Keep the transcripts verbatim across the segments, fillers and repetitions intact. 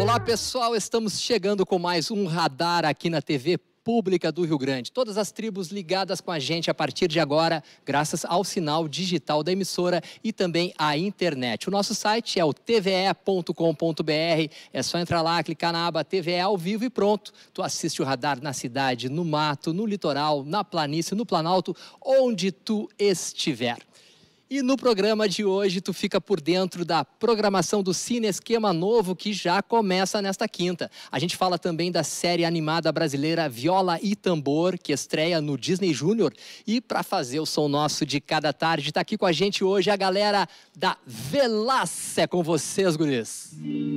Olá pessoal, estamos chegando com mais um Radar aqui na T V Pública do Rio Grande. Todas as tribos ligadas com a gente a partir de agora, graças ao sinal digital da emissora e também à internet. O nosso site é o t v e ponto com ponto b r, é só entrar lá, clicar na aba T V E ao vivo e pronto. Tu assiste o Radar na cidade, no mato, no litoral, na planície, no Planalto, onde tu estiver. E no programa de hoje, tu fica por dentro da programação do Cine Esquema Novo, que já começa nesta quinta. A gente fala também da série animada brasileira Viola e Tambor, que estreia no Disney Júnior. E para fazer o som nosso de cada tarde, tá aqui com a gente hoje a galera da Velas. É com vocês, guris.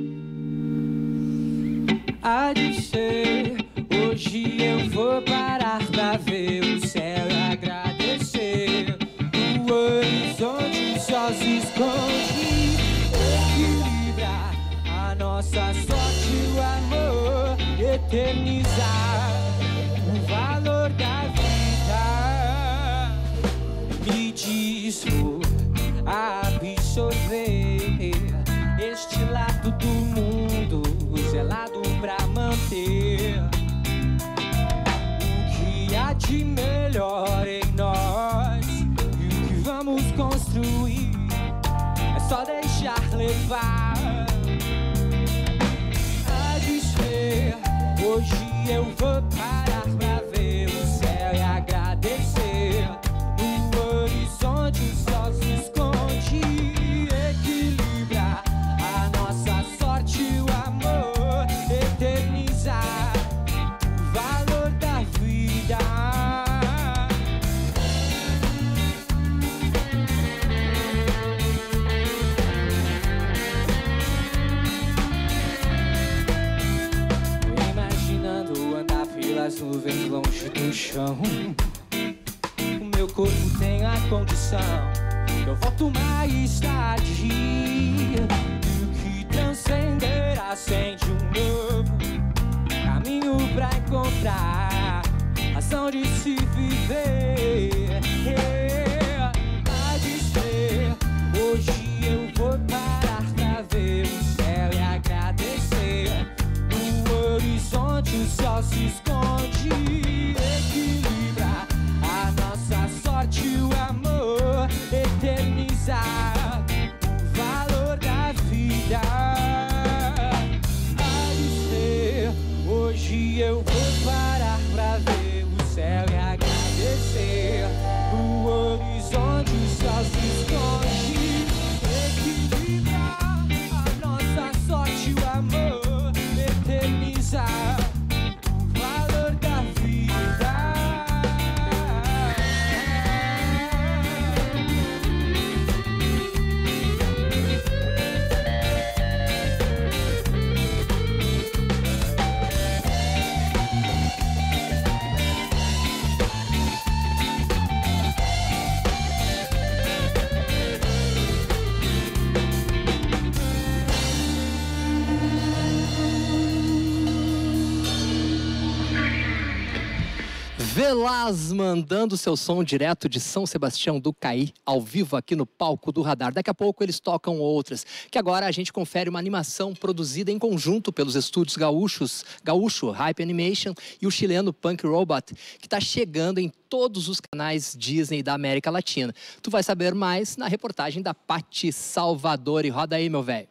Há de ser, hoje eu vou parar pra ver o céu e agradecer. O horizonte só se esconde, equilibra a nossa sorte e o amor, eternizar o valor da vida. Me diz, vou absorver este lado do mundo, zelado pra manter o que há de melhor em nós. Vamos construir, é só deixar levar. A descer, hoje eu vou parar pra ver o céu e agradecer. O horizonte só se esconde, equilibra a nossa sorte e o amor, eternizar o valor da vida. As nuvens longe do chão, o meu corpo tem a condição, eu volto mais tarde. E o que transcender acende um novo caminho pra encontrar razão de se viver. Há de ser, hoje eu vou parar pra ver o céu e agradecer. O horizonte só se esconde, equilibra a nossa sorte e o amor, eternizar o valor da vida. Há de ser, hoje eu vou parar pra ver o céu e agradecer. O horizonte só se esconde, equilibra a nossa sorte e o amor, eternizar o valor da vida. Velas mandando seu som direto de São Sebastião do Caí, ao vivo aqui no palco do Radar. Daqui a pouco eles tocam outras, que agora a gente confere uma animação produzida em conjunto pelos estúdios gaúchos, Gaúcho Hype Animation e o chileno Punk Robot, que está chegando em todos os canais Disney da América Latina. Tu vai saber mais na reportagem da Pati Salvador. E roda aí, meu velho.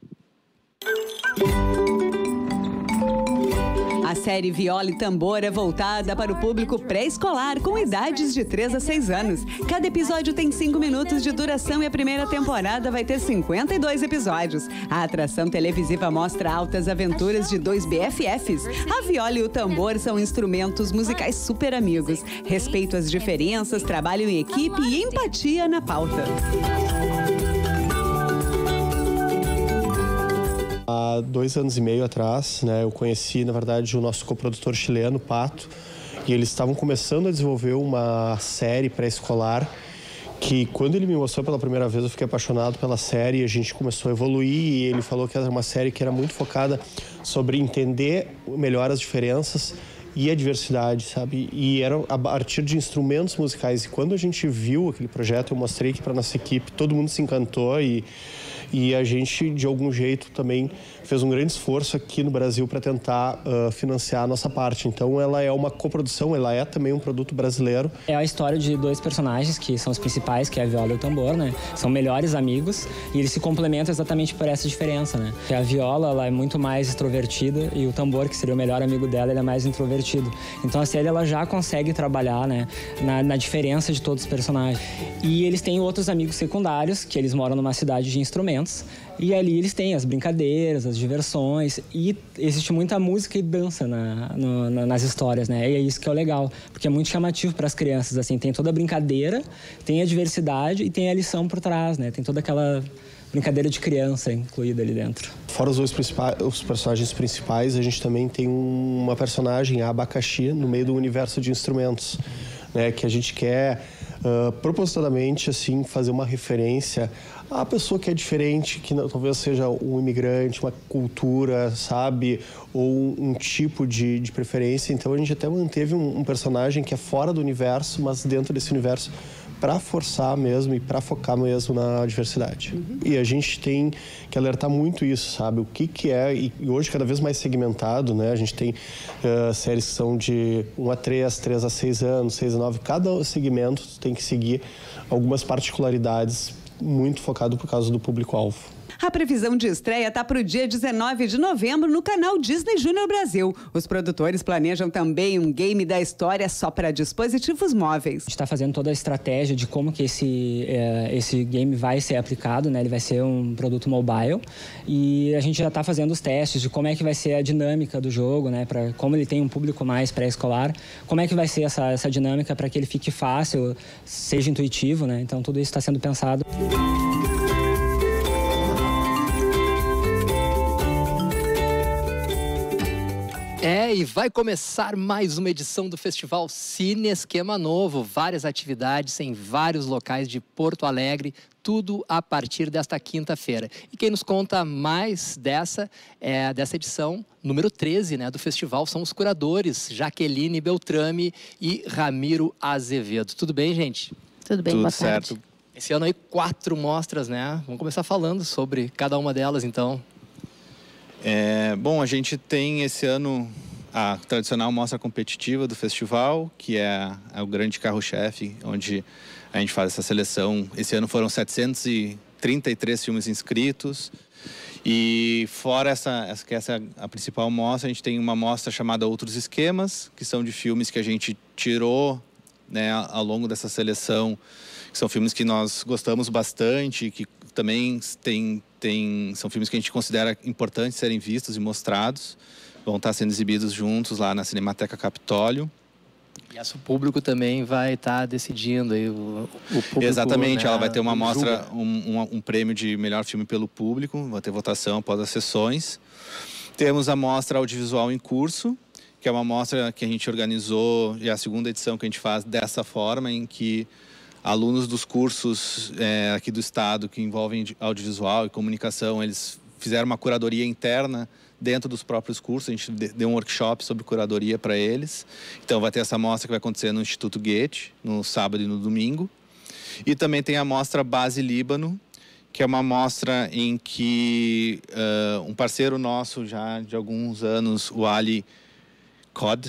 A série Viola e Tambor é voltada para o público pré-escolar com idades de três a seis anos. Cada episódio tem cinco minutos de duração e a primeira temporada vai ter cinquenta e dois episódios. A atração televisiva mostra altas aventuras de dois B F Fs. A viola e o tambor são instrumentos musicais super amigos. Respeito às diferenças, trabalho em equipe e empatia na pauta. Há dois anos e meio atrás, né, eu conheci, na verdade, o nosso coprodutor chileno, Pato, e eles estavam começando a desenvolver uma série pré-escolar que, quando ele me mostrou pela primeira vez, eu fiquei apaixonado pela série e a gente começou a evoluir, e ele falou que era uma série que era muito focada sobre entender melhor as diferenças e a diversidade, sabe? E era a partir de instrumentos musicais. E quando a gente viu aquele projeto, eu mostrei aqui para nossa equipe, todo mundo se encantou e, e a gente, de algum jeito, também fez um grande esforço aqui no Brasil para tentar uh, financiar a nossa parte. Então ela é uma coprodução, ela é também um produto brasileiro. É a história de dois personagens que são os principais, que é a viola e o tambor, né? São melhores amigos e eles se complementam exatamente por essa diferença, né? Que a viola, ela é muito mais extrovertida e o tambor, que seria o melhor amigo dela, ele é mais introvertido. Então a série, ela já consegue trabalhar, né, na, na diferença de todos os personagens. E eles têm outros amigos secundários, que eles moram numa cidade de instrumentos, e ali eles têm as brincadeiras, as diversões, e existe muita música e dança na, no, na, nas histórias, né? E é isso que é o legal, porque é muito chamativo para as crianças, assim, tem toda a brincadeira, tem a diversidade e tem a lição por trás, né? Tem toda aquela brincadeira de criança incluída ali dentro. Fora os dois principais, os personagens principais, a gente também tem uma personagem, a Abacaxi, no meio do universo de instrumentos, né? Que a gente quer uh, propositadamente, assim, fazer uma referência à pessoa que é diferente, que não, talvez seja um imigrante, uma cultura, sabe? Ou um, um tipo de, de preferência. Então a gente até manteve um, um personagem que é fora do universo, mas dentro desse universo, para forçar mesmo e para focar mesmo na diversidade. Uhum. E a gente tem que alertar muito isso, sabe? O que que é, e hoje cada vez mais segmentado, né? A gente tem uh, séries que são de um a três, três a seis anos, seis a nove. Cada segmento tem que seguir algumas particularidades muito focado por causa do público-alvo. A previsão de estreia está para o dia dezenove de novembro no canal Disney Junior Brasil. Os produtores planejam também um game da história só para dispositivos móveis. A gente está fazendo toda a estratégia de como que esse, é, esse game vai ser aplicado, né? Ele vai ser um produto mobile e a gente já está fazendo os testes de como é que vai ser a dinâmica do jogo, né? Pra, como ele tem um público mais pré-escolar, como é que vai ser essa, essa dinâmica para que ele fique fácil, seja intuitivo, né? Então tudo isso está sendo pensado. É, e vai começar mais uma edição do Festival Cine Esquema Novo. Várias atividades em vários locais de Porto Alegre, tudo a partir desta quinta-feira. E quem nos conta mais dessa, é, dessa edição, número treze, né, do festival, são os curadores Jaqueline Beltrame e Ramiro Azevedo. Tudo bem, gente? Tudo bem, Tudo boa certo. tarde. Esse ano aí, quatro mostras, né? Vamos começar falando sobre cada uma delas, então. É, bom, a gente tem esse ano a tradicional mostra competitiva do festival, que é, é o grande carro-chefe, onde a gente faz essa seleção. Esse ano foram setecentos e trinta e três filmes inscritos. E fora essa, essa, que essa é a principal mostra, a gente tem uma mostra chamada Outros Esquemas, que são de filmes que a gente tirou, né, ao longo dessa seleção, que são filmes que nós gostamos bastante, que também tem, tem, são filmes que a gente considera importantes serem vistos e mostrados. Vão estar sendo exibidos juntos lá na Cinemateca Capitólio. E esse público também vai estar decidindo aí o, o público. Exatamente, né, ela vai ter uma mostra, um, um, um prêmio de melhor filme pelo público, vai ter votação após as sessões. Temos a mostra audiovisual em curso, que é uma mostra que a gente organizou, e é a segunda edição que a gente faz dessa forma, em que alunos dos cursos é, aqui do estado que envolvem audiovisual e comunicação, eles fizeram uma curadoria interna dentro dos próprios cursos. A gente deu um workshop sobre curadoria para eles. Então vai ter essa mostra que vai acontecer no Instituto Goethe, no sábado e no domingo. E também tem a mostra Base Líbano, que é uma mostra em que uh, um parceiro nosso já de alguns anos, o Ali Qadr,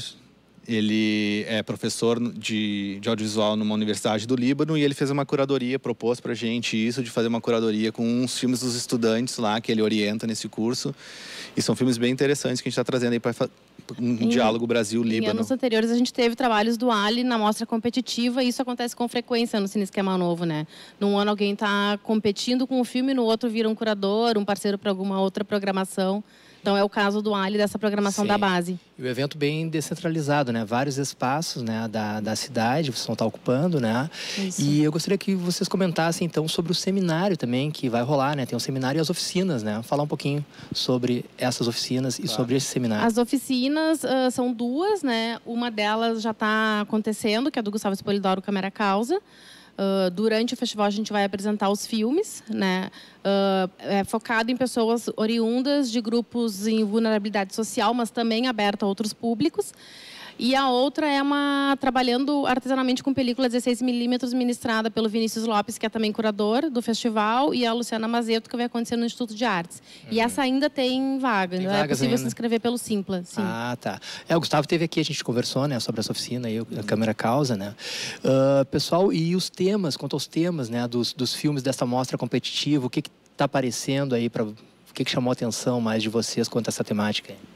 ele é professor de, de audiovisual numa universidade do Líbano, e ele fez uma curadoria, propôs pra gente isso, de fazer uma curadoria com uns filmes dos estudantes lá, que ele orienta nesse curso. E são filmes bem interessantes que a gente está trazendo aí para um em, diálogo Brasil-Líbano. Em anos anteriores a gente teve trabalhos do Ali na mostra competitiva, e isso acontece com frequência no Cine Esquema Novo, né? Num ano alguém está competindo com o filme, no outro vira um curador, um parceiro para alguma outra programação. Então é o caso do Ali, dessa programação Sim. da base. E o evento bem descentralizado, né? Vários espaços, né, da, da cidade, vocês vão estar ocupando, né? Isso. E eu gostaria que vocês comentassem, então, sobre o seminário também, que vai rolar, né? Tem um seminário e as oficinas, né? Falar um pouquinho sobre essas oficinas e claro. sobre esse seminário. As oficinas uh, são duas, né? Uma delas já está acontecendo, que é do Gustavo Espolidoro, Câmara Causa. Uh, durante o festival a gente vai apresentar os filmes, né? Uh, é focado em pessoas oriundas de grupos em vulnerabilidade social, mas também aberto a outros públicos. E a outra é uma trabalhando artesanalmente com película dezesseis milímetros, ministrada pelo Vinícius Lopes, que é também curador do festival, e a Luciana Mazeto, que vai acontecer no Instituto de Artes. Uhum. E essa ainda tem vaga, tem é possível ainda se inscrever pelo Simpla. Sim. Ah, tá. É, o Gustavo teve aqui, a gente conversou, né, sobre essa oficina aí, a Câmara Causa, né? Uh, pessoal, e os temas, quanto aos temas, né, dos, dos filmes dessa mostra competitiva, o que está aparecendo aí, para o que, que chamou a atenção mais de vocês quanto a essa temática aí?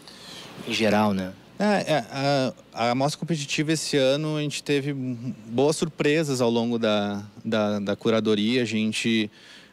Em geral, né? É, é, a, a mostra competitiva esse ano a gente teve boas surpresas ao longo da, da, da curadoria. A gente,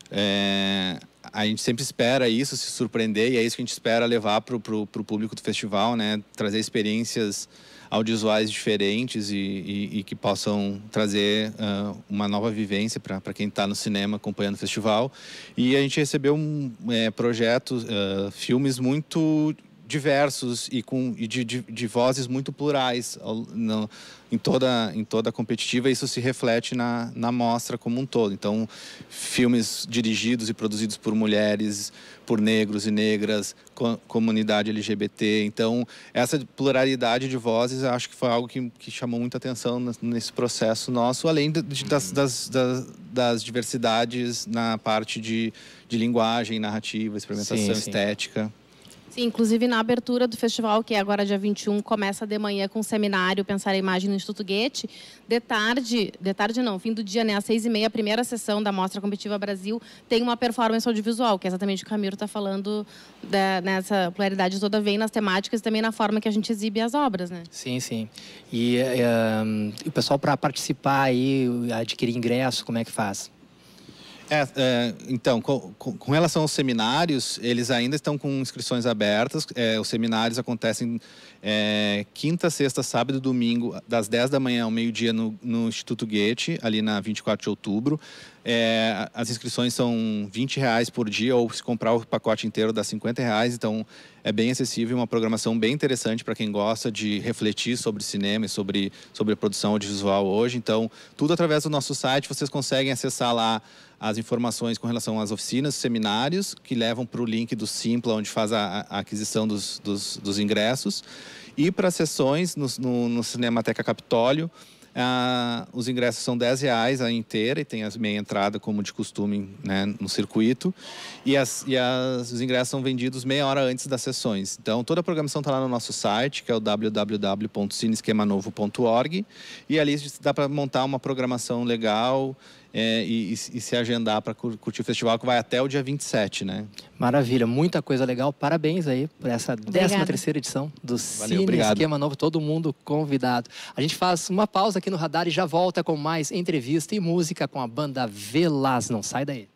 é, a gente sempre espera isso, se surpreender, e é isso que a gente espera levar para o público do festival, né? Trazer experiências audiovisuais diferentes e, e, e que possam trazer uh, uma nova vivência para quem está no cinema acompanhando o festival. E a gente recebeu um é, projetos, uh, filmes muito diversos e, com, e de, de, de vozes muito plurais no, em, toda, em toda a competitiva. Isso se reflete na, na mostra como um todo. Então, filmes dirigidos e produzidos por mulheres, por negros e negras, co comunidade L G B T. Então, essa pluralidade de vozes, eu acho que foi algo que, que chamou muita atenção nesse processo nosso, além de, de, das, das, das, das diversidades na parte de, de linguagem, narrativa, experimentação, sim, sim. estética. Sim, inclusive na abertura do festival, que é agora dia vinte e um, começa de manhã com um seminário Pensar a Imagem no Instituto Goethe. De tarde, de tarde não, fim do dia, né, às seis e meia, a primeira sessão da Mostra Competitiva Brasil tem uma performance audiovisual, que é exatamente o que o Camilo está falando, da, nessa pluralidade toda vem nas temáticas e também na forma que a gente exibe as obras, né? Sim, sim. E um, o pessoal, para participar aí, adquirir ingresso, como é que faz? É, é, então, com, com relação aos seminários, eles ainda estão com inscrições abertas. É, os seminários acontecem é, quinta, sexta, sábado e domingo, das dez da manhã ao meio-dia no, no Instituto Goethe, ali na vinte e quatro de outubro. É, as inscrições são vinte reais por dia, ou se comprar o pacote inteiro dá cinquenta reais. Então, é bem acessível, uma programação bem interessante para quem gosta de refletir sobre cinema e sobre, sobre a produção audiovisual hoje. Então, tudo através do nosso site, vocês conseguem acessar lá as informações com relação às oficinas, seminários, que levam para o link do Simpla, onde faz a, a aquisição dos, dos, dos ingressos. E para sessões no, no, no Cinemateca Capitólio, ah, os ingressos são dez reais a inteira, e tem a meia entrada, como de costume, né, no circuito. E, as, e as, os ingressos são vendidos meia hora antes das sessões. Então, toda a programação está lá no nosso site, que é o w w w ponto cine esquema novo ponto org. E ali dá para montar uma programação legal, É, e, e se agendar para curtir o festival, que vai até o dia vinte e sete, né? Maravilha, muita coisa legal. Parabéns aí por essa décima terceira edição do Valeu, Cine obrigado. Esquema Novo. Todo mundo convidado. A gente faz uma pausa aqui no Radar e já volta com mais entrevista e música com a banda Velaz. Não sai daí.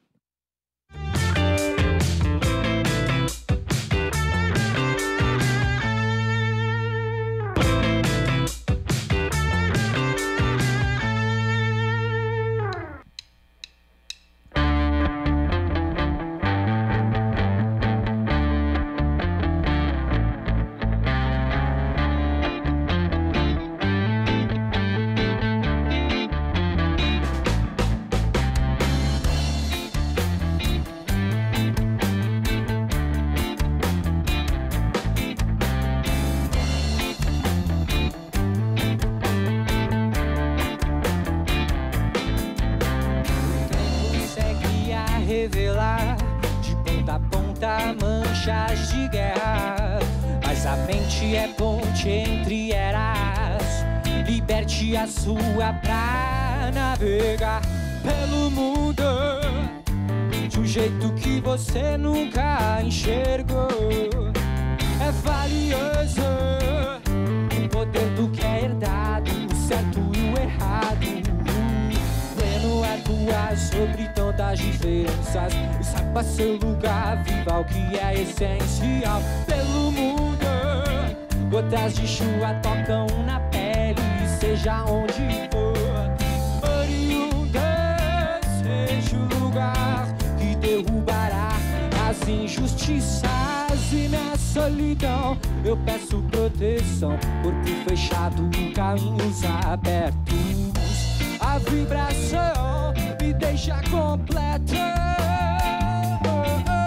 Revelar de ponta a ponta manchas de guerra, mas a mente é ponte entre eras. Liberte a sua pra navegar pelo mundo de um jeito que você nunca enxergou. É valioso o poder do que é herdado, o certo e o errado. Pleno é voar sobre tantas diferenças e saiba seu lugar, viva o que é essencial. Pelo mundo, gotas de chuva tocam na pele, seja onde for. Oriundas, seja o lugar que derrubará as injustiças e na solidão. Eu peço proteção, corpo fechado, caminhos abertos. A vibração me deixa completa.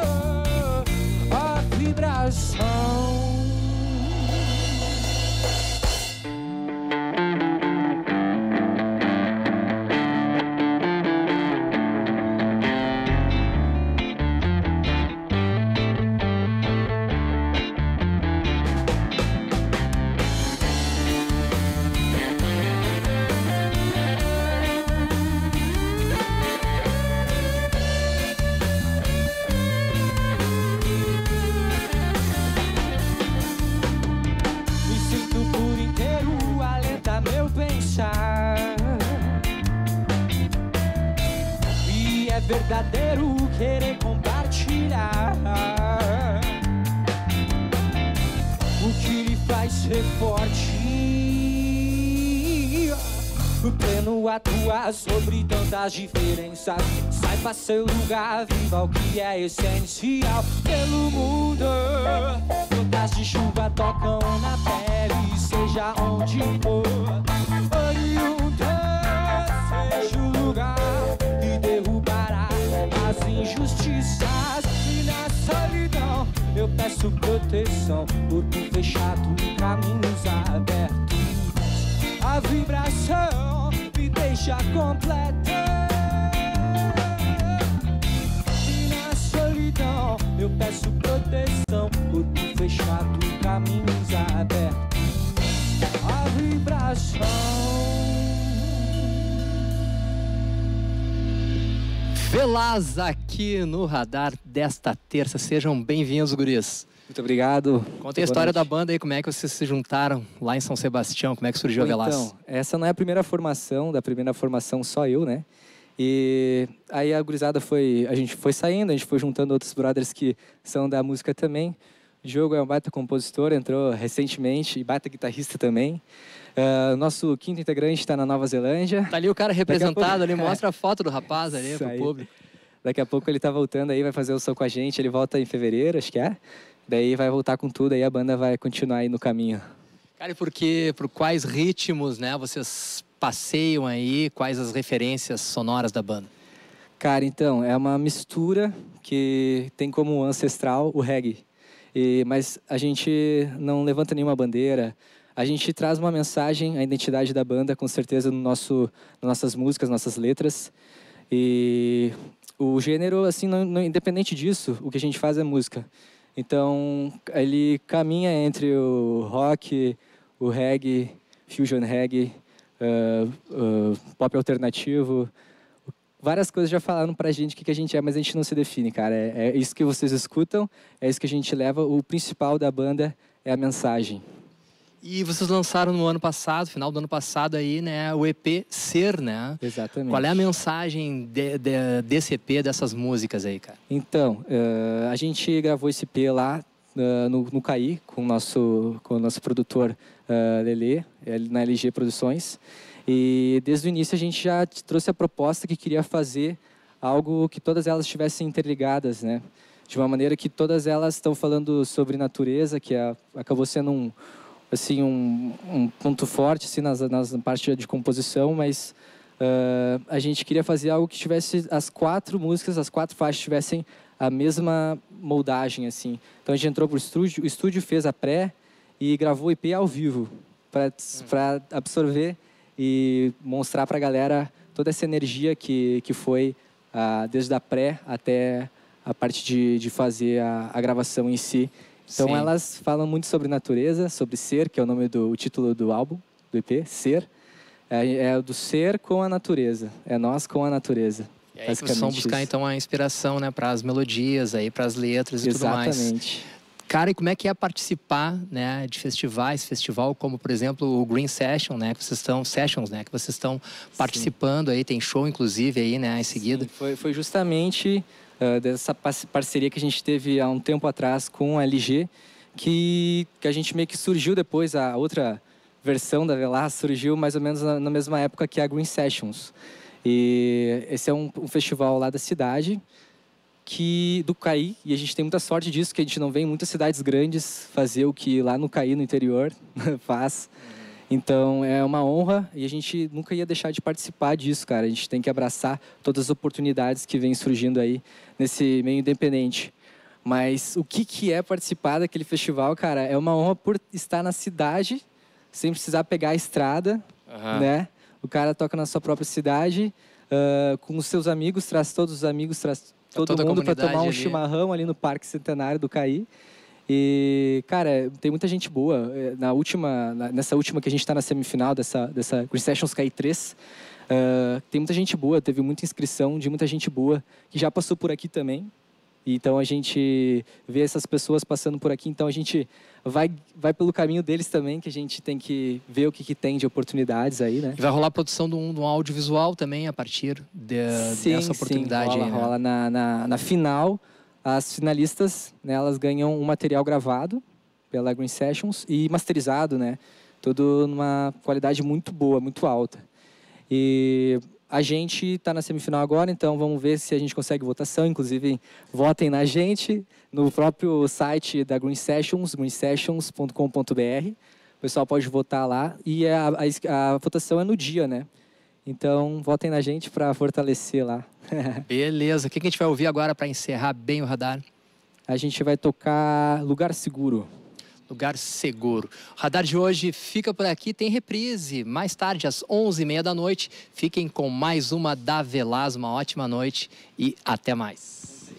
A vibração. verdadeiro querer compartilhar o que lhe faz ser forte. O pleno atuar sobre tantas diferenças. Saiba seu lugar, viva o que é essencial pelo mundo. Gotas de chuva tocam na pele, seja onde for. Oriunda, seja o lugar que derrubará as injustiças. E na solidão eu peço proteção, corpo fechado e caminhos abertos. A vibração me deixa completa. E na solidão eu peço proteção, corpo fechado, caminhos abertos. A vibração. Velaz aqui no Radar desta terça. Sejam bem-vindos, guris. Muito obrigado. Conta a história da banda aí, como é que vocês se juntaram lá em São Sebastião, como é que surgiu a Velaz? Então, essa não é a primeira formação, da primeira formação só eu, né? E aí a gurizada foi, a gente foi saindo, a gente foi juntando outros brothers que são da música também. O Diogo é um baita compositor, entrou recentemente, e baita guitarrista também. Uh, nosso quinto integrante está na Nova Zelândia. Tá ali o cara representado, pouco... ali, mostra a foto do rapaz ali pro público. Daqui a pouco ele tá voltando aí, vai fazer o som com a gente, ele volta em fevereiro, acho que é. Daí vai voltar com tudo, aí a banda vai continuar aí no caminho. Cara, e por que, por quais ritmos, né, vocês passeiam aí, quais as referências sonoras da banda? Cara, então, é uma mistura que tem como ancestral o reggae. E, mas a gente não levanta nenhuma bandeira, a gente traz uma mensagem, a identidade da banda, com certeza, no nosso, nas nossas músicas, nossas letras. E o gênero, assim, não, não, independente disso, o que a gente faz é música. Então, ele caminha entre o rock, o reggae, fusion reggae, uh, uh, pop alternativo. Várias coisas já falaram pra gente o que, que a gente é, mas a gente não se define, cara. É, é isso que vocês escutam, é isso que a gente leva. O principal da banda é a mensagem. E vocês lançaram no ano passado, final do ano passado aí, né, o E P Ser, né? Exatamente. Qual é a mensagem de, de, desse E P, dessas músicas aí, cara? Então, uh, a gente gravou esse E P lá uh, no, no Caí, com o nosso, com o nosso produtor uh, Lelê, na L G Produções. E desde o início a gente já trouxe a proposta que queria fazer algo que todas elas estivessem interligadas, né? De uma maneira que todas elas estão falando sobre natureza, que é, acabou sendo um... assim, um, um ponto forte assim, nas, nas, na parte de composição, mas uh, a gente queria fazer algo que tivesse as quatro músicas, as quatro faixas tivessem a mesma moldagem, assim. Então a gente entrou pro estúdio, o estúdio fez a pré e gravou o E P ao vivo, para para absorver e mostrar para a galera toda essa energia que, que foi uh, desde a pré até a parte de, de fazer a, a gravação em si. Então, sim, elas falam muito sobre natureza, sobre ser, que é o nome do o título do álbum, do E P, Ser. É, é do ser com a natureza, é nós com a natureza. E aí vocês vão buscar, isso. então, a inspiração, né, para as melodias, para as letras e Exatamente. tudo mais. Exatamente. Cara, e como é que é participar, né, de festivais, festival como, por exemplo, o Green Session, né, que vocês estão, Sessions, né, que vocês estão participando, sim, aí, tem show, inclusive, aí, né, em seguida? Sim, foi, foi justamente... Uh, dessa parceria que a gente teve há um tempo atrás com a L G, que, que a gente meio que surgiu depois, a outra versão da Velaz surgiu mais ou menos na, na mesma época que a Green Sessions. E esse é um, um festival lá da cidade, que, do Caí, e a gente tem muita sorte disso, que a gente não vê em muitas cidades grandes fazer o que lá no Caí, no interior, faz. Então, é uma honra e a gente nunca ia deixar de participar disso, cara. A gente tem que abraçar todas as oportunidades que vêm surgindo aí nesse meio independente. Mas o que, que é participar daquele festival, cara? É uma honra por estar na cidade, sem precisar pegar a estrada, uhum, né? O cara toca na sua própria cidade, uh, com os seus amigos, traz todos os amigos, traz todo mundo para tomar um ali. chimarrão ali no Parque Centenário do Caí. E, cara, tem muita gente boa. Na última, nessa última que a gente está na semifinal dessa, dessa Green Sessions Caí três, uh, tem muita gente boa, teve muita inscrição de muita gente boa, que já passou por aqui também. Então a gente vê essas pessoas passando por aqui, então a gente vai, vai pelo caminho deles também, que a gente tem que ver o que, que tem de oportunidades aí, né? E vai rolar a produção de um, de um audiovisual também a partir de, sim, dessa oportunidade sim, rola, aí, né? rola na, na, na final, as finalistas, né, elas ganham um material gravado pela Green Sessions e masterizado, né? Tudo numa qualidade muito boa, muito alta. E a gente está na semifinal agora, então vamos ver se a gente consegue votação. Inclusive, votem na gente no próprio site da Green Sessions, green sessions ponto com ponto b r. O pessoal pode votar lá e a, a, a votação é no dia, né? Então, votem na gente para fortalecer lá. Beleza. O que a gente vai ouvir agora para encerrar bem o radar? A gente vai tocar Lugar Seguro. Lugar Seguro. O radar de hoje fica por aqui, tem reprise. Mais tarde, às onze e meia da noite. Fiquem com mais uma da Velaz. Uma ótima noite e até mais.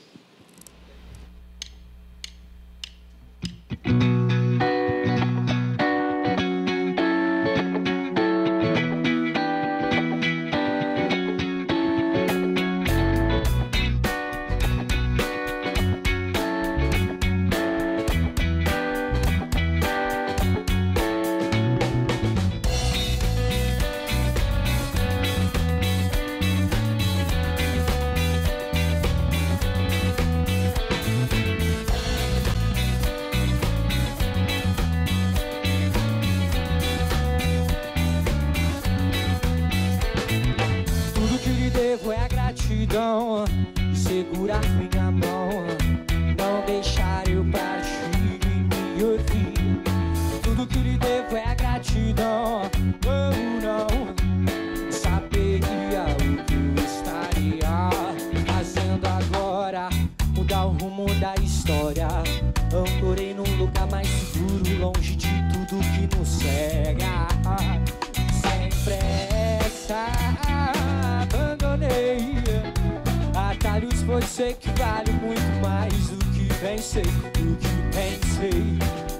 Segurar minha mão, não deixar eu partir e me ouvir. Tudo que lhe devo é a gratidão. Oh, não saberia o que eu estaria fazendo agora, mudar o rumo da história. Ancorei num lugar mais seguro, longe de tudo que nos cega. Sem pressa, abandonei atalhos, você que vale muito mais do que pensei, do que pensei.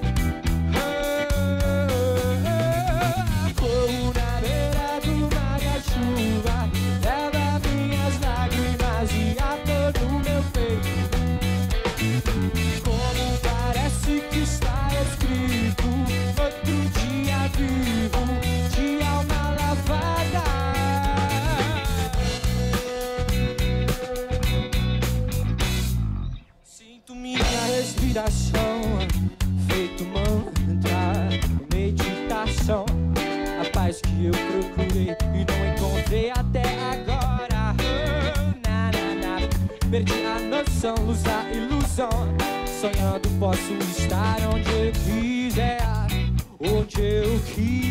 Corro na beira do mar e a chuva leva minhas lágrimas e a dor no meu peito. Como parece que está escrito, outro dia vivo, de alma lavada. Respiração, feito mantra, meditação, a paz que eu procurei e não encontrei até agora. Oh, na, na, na. Perdi a noção, luz da ilusão. Sonhando posso estar onde eu quiser, onde eu quiser.